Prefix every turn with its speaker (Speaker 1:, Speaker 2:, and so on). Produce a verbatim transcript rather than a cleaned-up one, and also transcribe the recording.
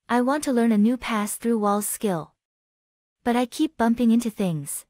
Speaker 1: I want to learn a new pass-through walls skill. But I keep bumping into things.